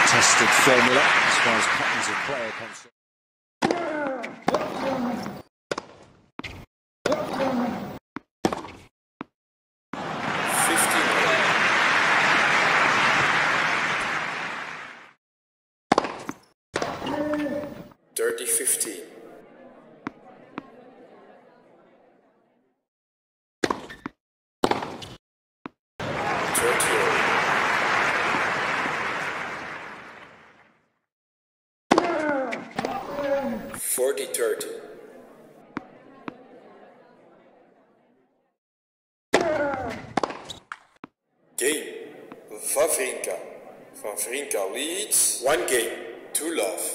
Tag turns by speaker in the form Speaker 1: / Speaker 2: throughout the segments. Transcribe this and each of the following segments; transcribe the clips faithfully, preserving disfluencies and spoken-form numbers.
Speaker 1: tested formula as far as patterns of play are concerned.
Speaker 2: thirty fifteen. thirty forty thirty. Game. Wawrinka. Wawrinka leads. One game. Two love.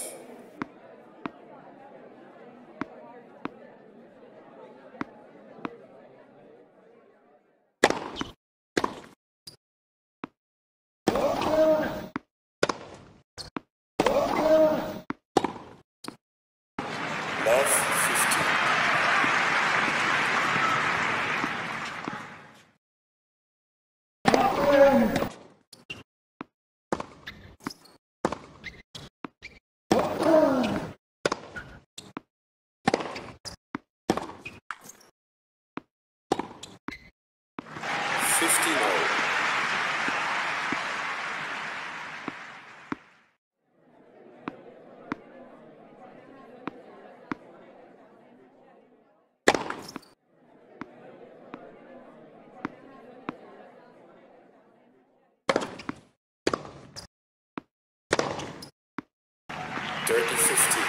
Speaker 2: Love fifteen. fifteen all. thirty fifteen.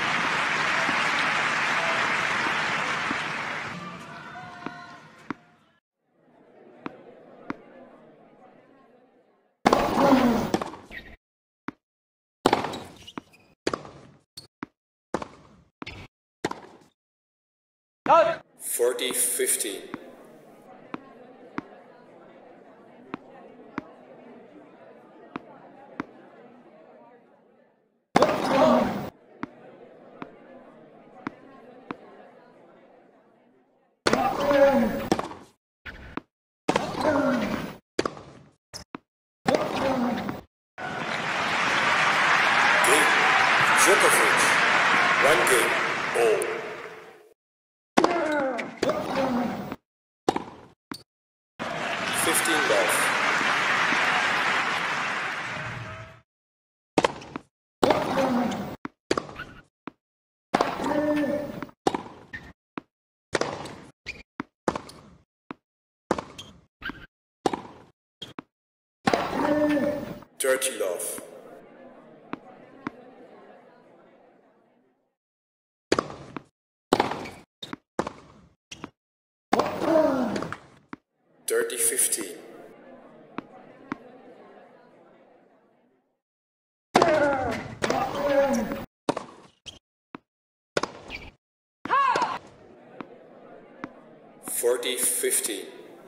Speaker 2: forty fifteen. Djokovic, one game, all. fifteen love. thirty love. thirty fifteen. forty fifteen.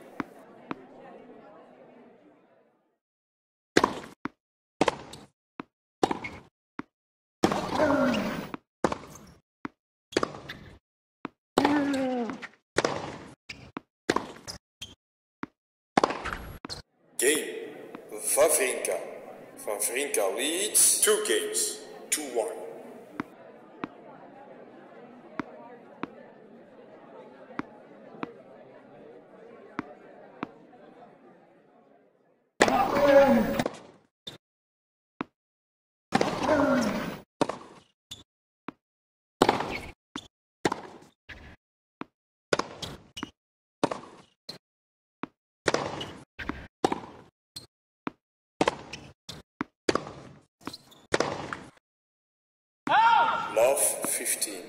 Speaker 2: Game. Wawrinka. Wawrinka leads. Two games. two one. Love fifteen.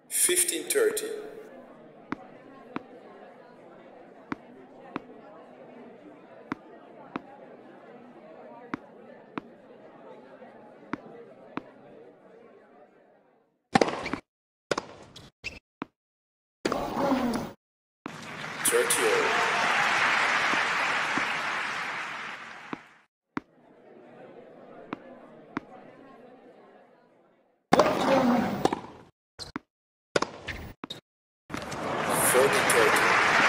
Speaker 2: fifteen thirty. thirty all. forty thirty.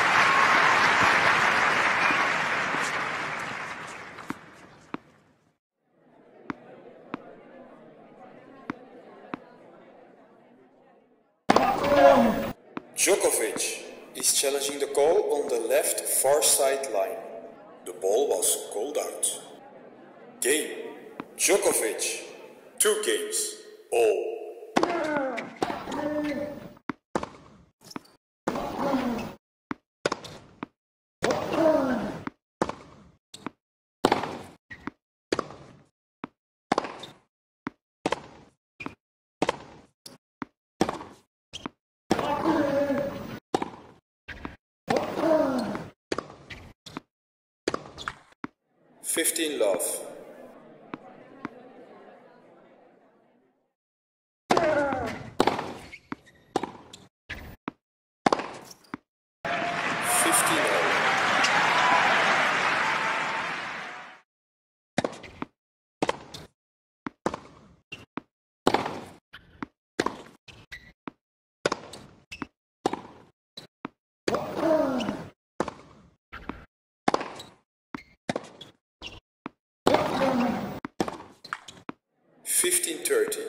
Speaker 2: Djokovic is challenging the call on the left far side line. The ball was called out. Game. Djokovic. Two games. All. fifteen love. fifteen all. fifteen thirty.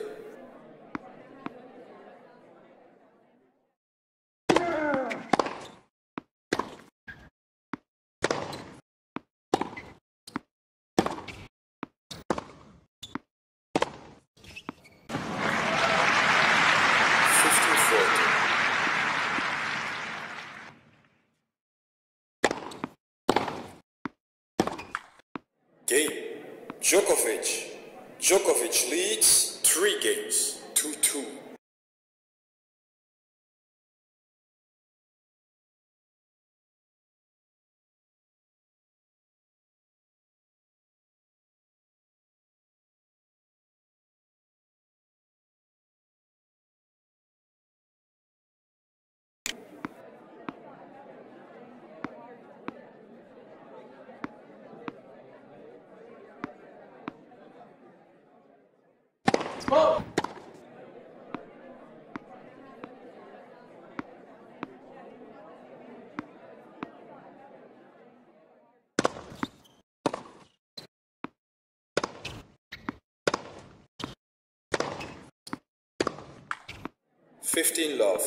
Speaker 2: fifteen forty. Game. Djokovic. Djokovic leads three games, two two.
Speaker 3: Oh.
Speaker 2: fifteen love.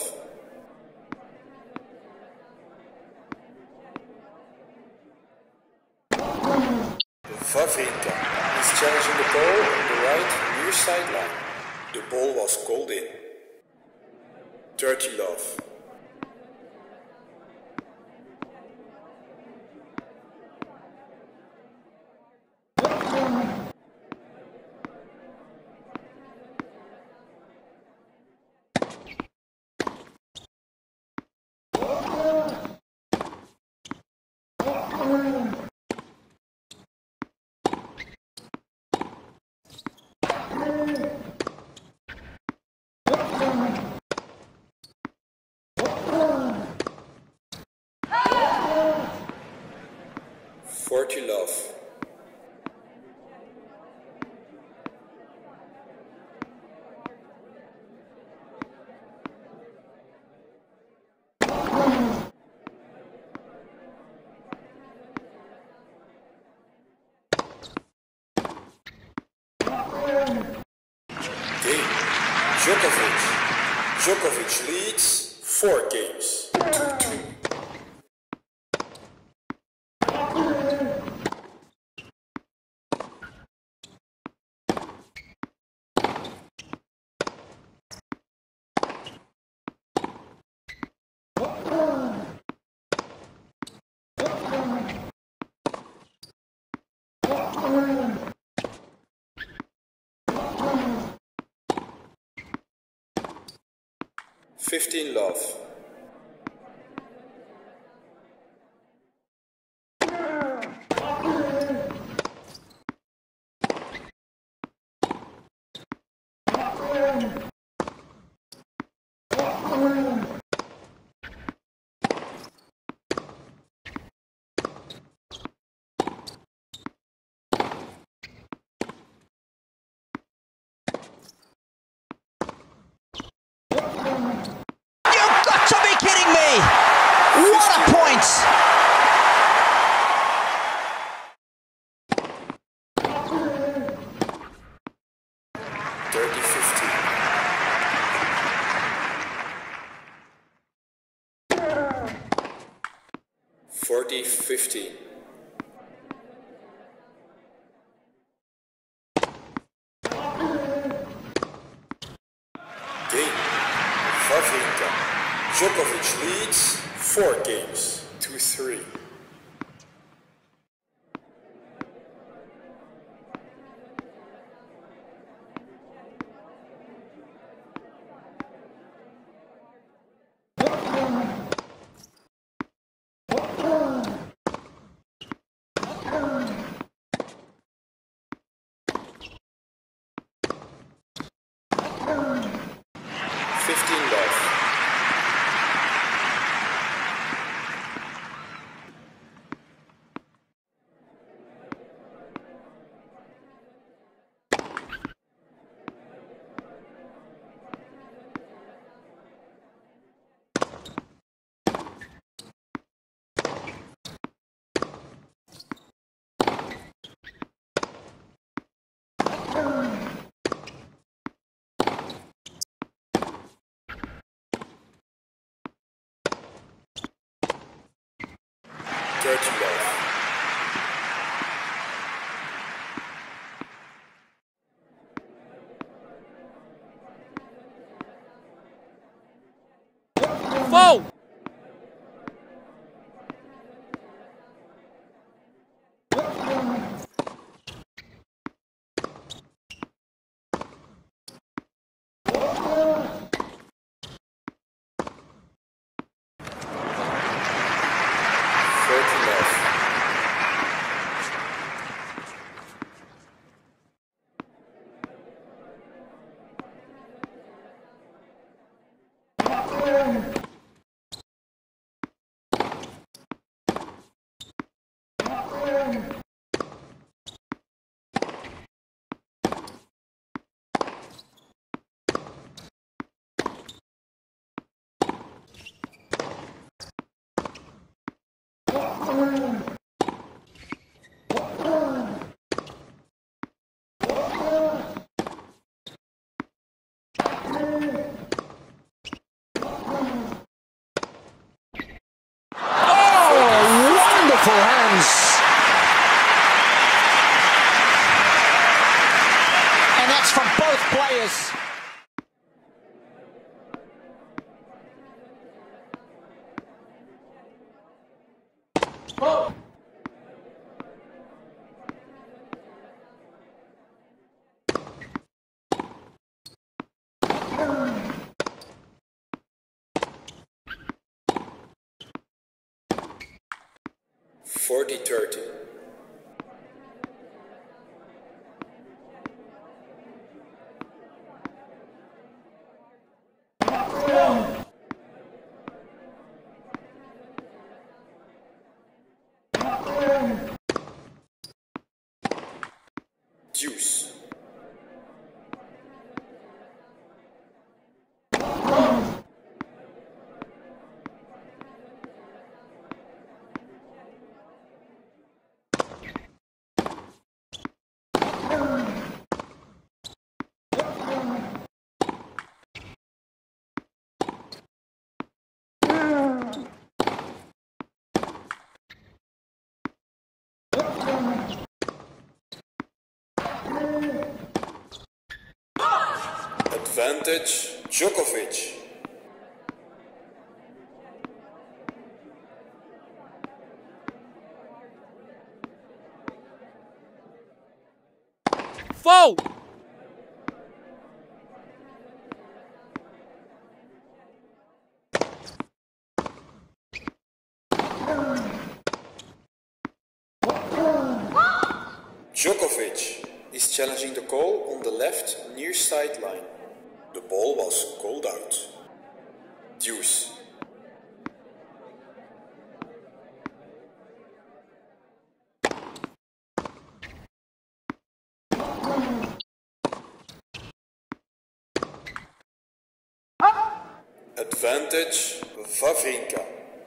Speaker 2: Wawrinka is challenging the ball on the right near sideline. The ball was called in. thirty love. forty love. Game. Djokovic. Djokovic leads four games. two two. fifteen love.
Speaker 3: To be kidding me! What a point!
Speaker 2: thirty fifteen. forty fifteen. Game. Wawrinka. Djokovic leads four games to three. fifteen love. thirty love.
Speaker 3: Whoa!
Speaker 2: thirty love.
Speaker 3: Wonderful hands. And that's from both players. Oh.
Speaker 2: forty thirty. Deuce. Advantage, Djokovic.
Speaker 3: Foul!
Speaker 2: Djokovic is challenging the call on the left near sideline. The ball was called out. Deuce. Advantage Wawrinka.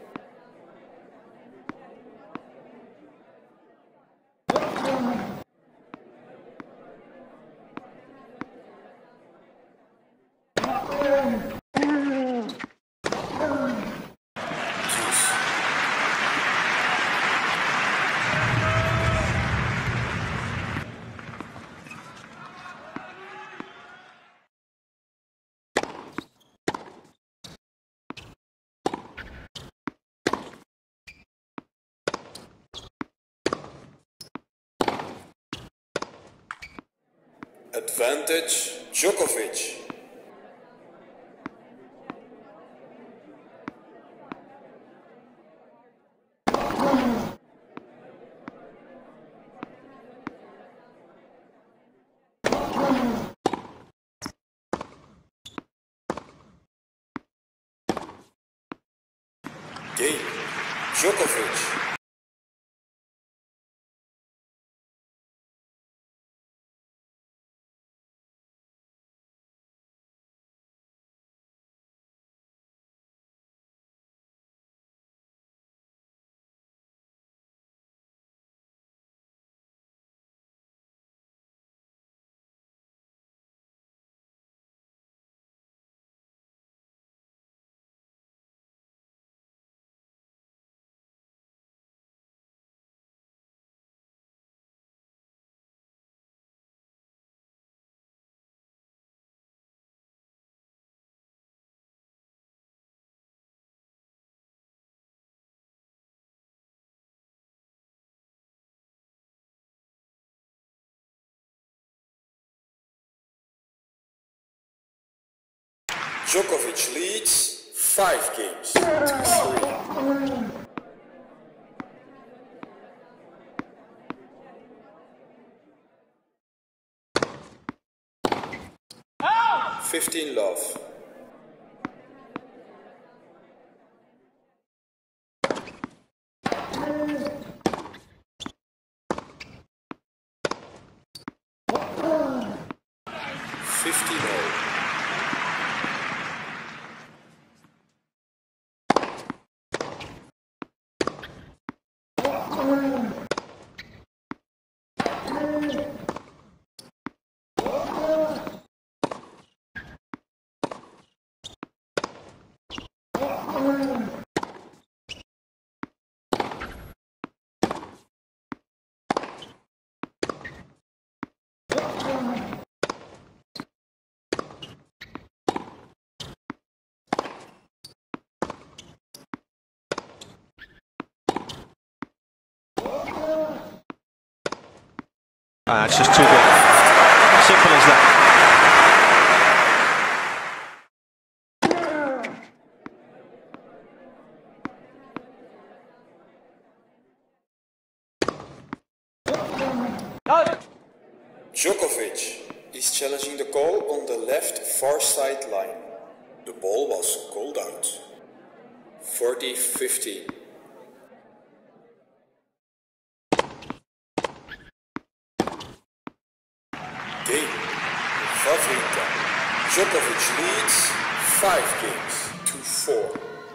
Speaker 2: Advantage Djokovic. Game Djokovic. Djokovic leads five games to three. Fifteen love. Fifteen all.
Speaker 4: Ah, it's just too good. Simple as that.
Speaker 2: Djokovic is challenging the call on the left far side line. The ball was called out. forty fifteen. Game Wawrinka. Djokovic leads five games to four.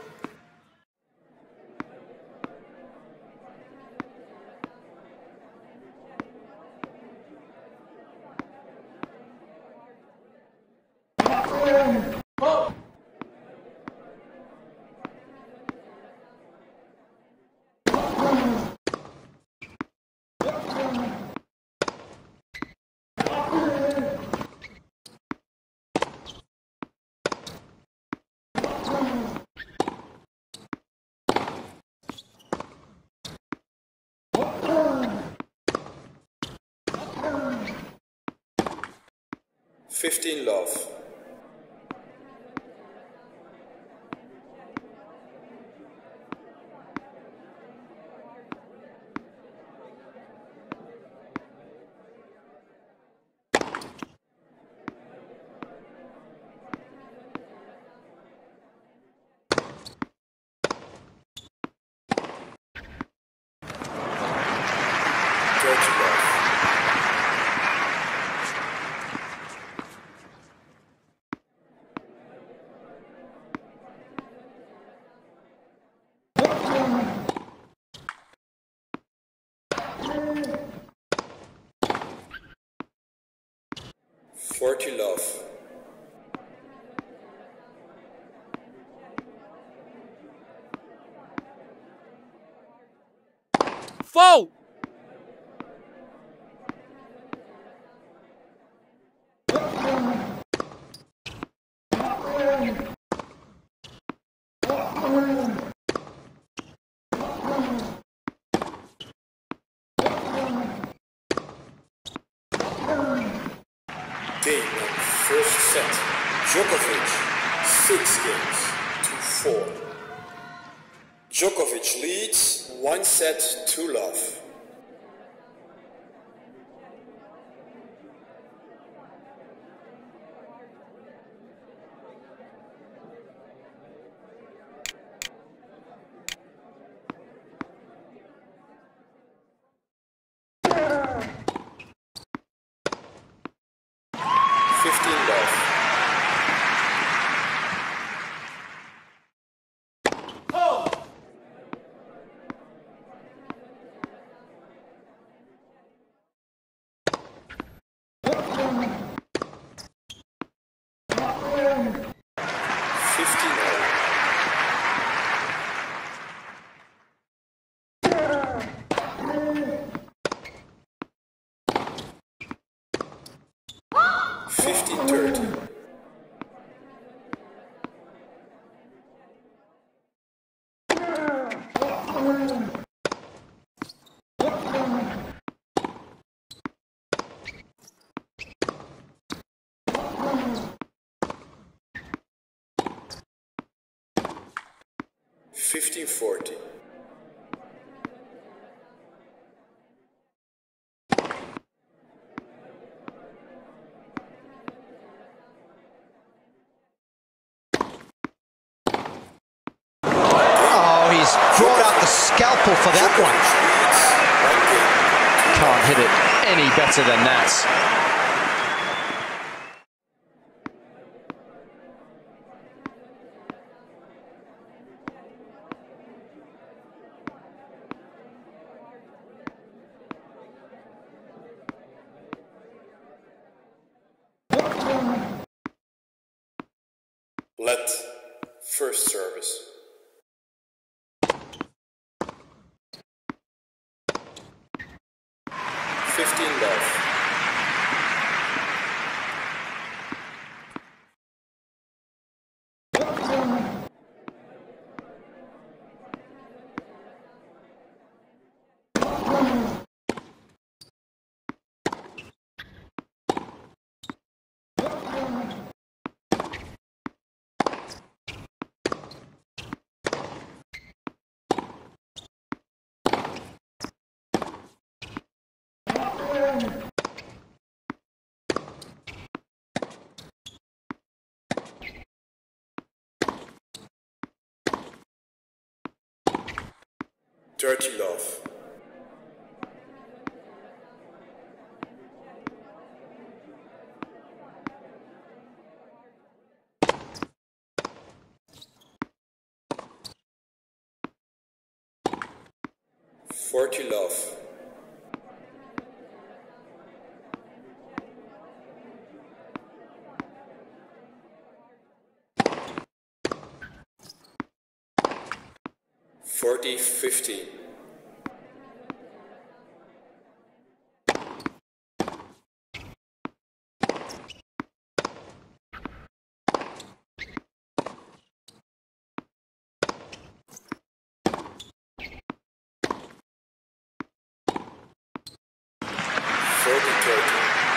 Speaker 2: Fifteen love.
Speaker 5: Foul!
Speaker 2: Game on first set. Djokovic, six games to four. Djokovic leads one set to love. fifteen love. fifteen all. fifteen thirty. fifteen forty.
Speaker 3: Oh, he's brought out the scalpel for that one.
Speaker 5: Can't hit it any better than that.
Speaker 2: Let first service. fifteen love. Dirty love. Forty love. Forty fifteen. Forty thirty.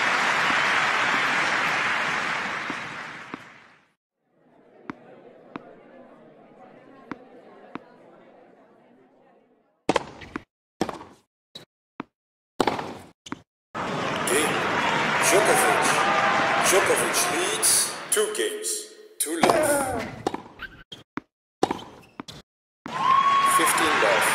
Speaker 2: Djokovic. Djokovic leads two games to love. fifteen love.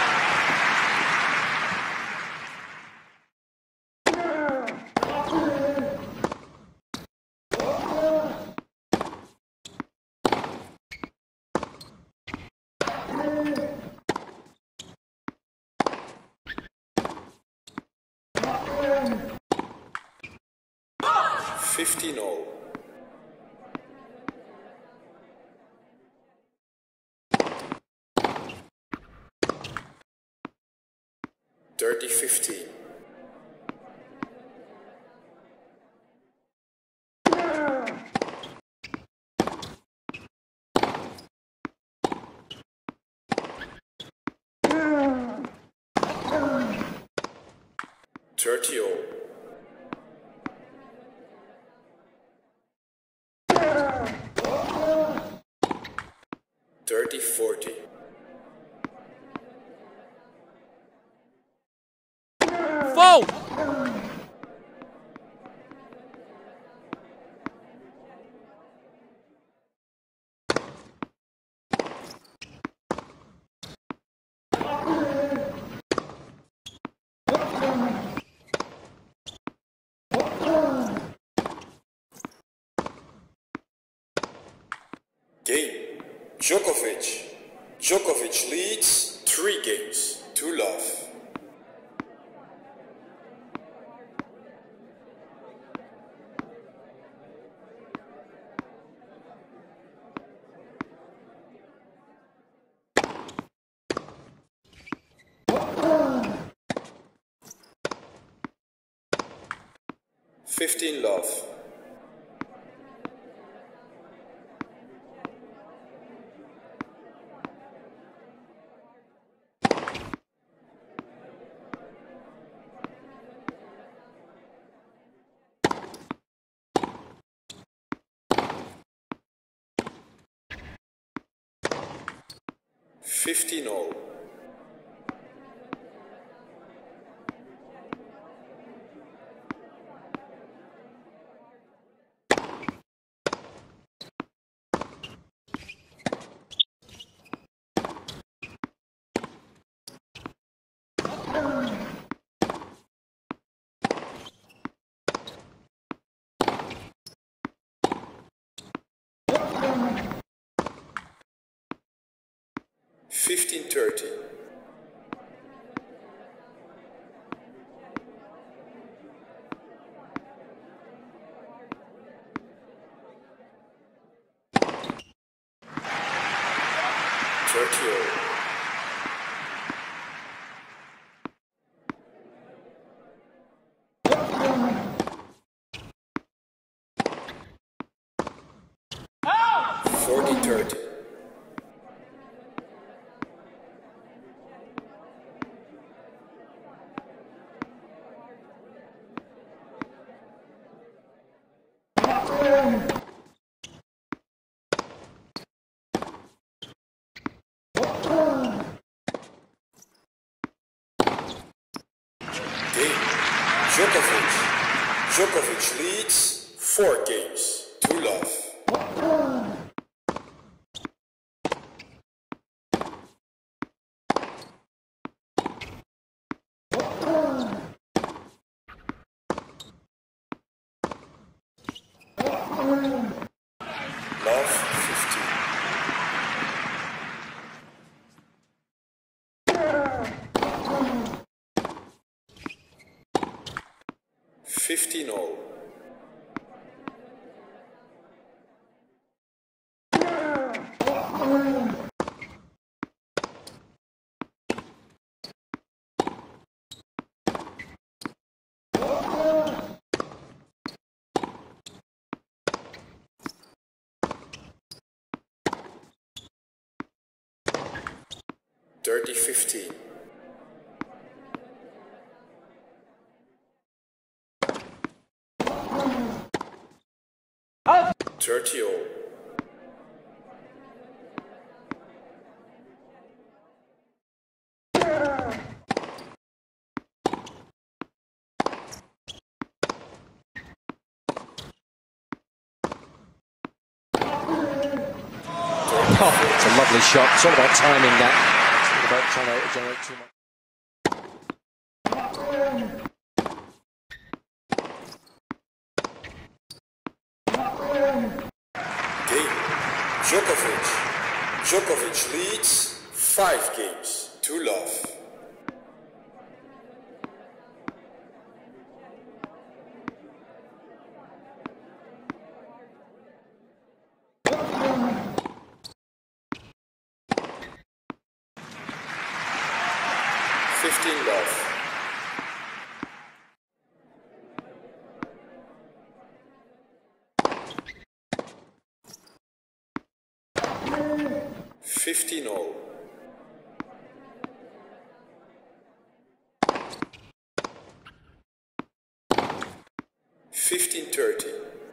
Speaker 2: fifteen all. thirty fifteen. thirty all. thirty forty.
Speaker 5: Foul!
Speaker 2: Game. Djokovic. Djokovic leads three games to love. fifteen love. fifteen all. fifteen thirty. thirty all. forty thirty. Game. Djokovic. Djokovic leads four games to love. Love fifteen. fifteen all. thirty fifteen. thirty all.
Speaker 5: Oh, it's a lovely shot. It's all about timing that. It's all about trying to generate too much.
Speaker 2: Game. Djokovic. Djokovic leads five games to love. fifteen love. fifteen all. fifteen thirty.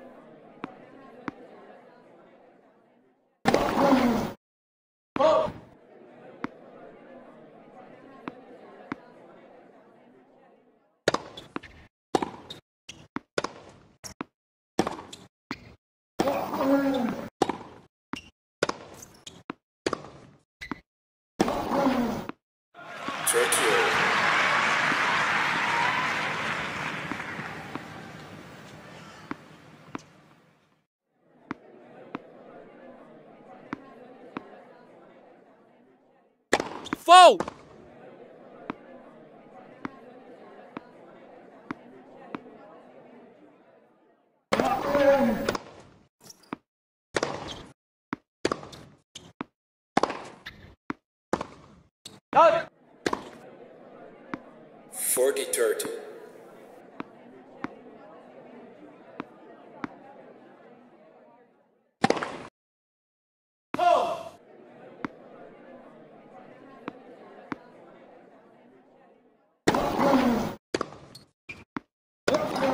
Speaker 2: thirty all.
Speaker 6: Foul!
Speaker 2: forty thirty.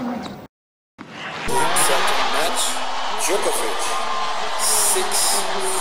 Speaker 2: Second match, Djokovic, six